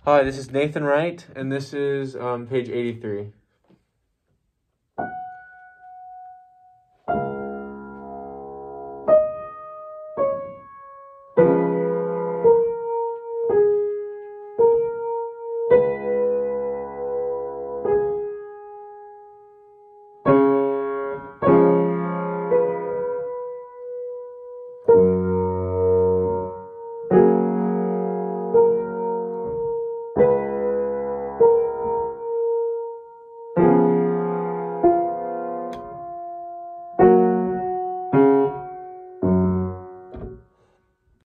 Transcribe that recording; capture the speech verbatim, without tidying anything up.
Hi, this is Nathan Wright, and this is um, page eighty-three.